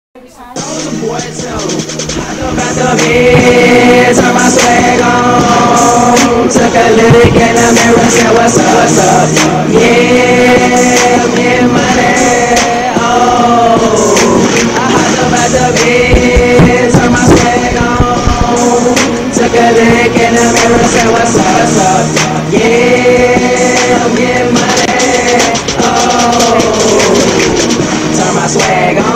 About the bed, turn my swag on. Took a look in the mirror, said, what's up, what's up? Yeah, I'm getting money. Oh, I hopped up out the bed, turn my swag on. Took a look in the mirror, said, what's up, what's up? Yeah, I'm getting money. Oh, turn my swag on.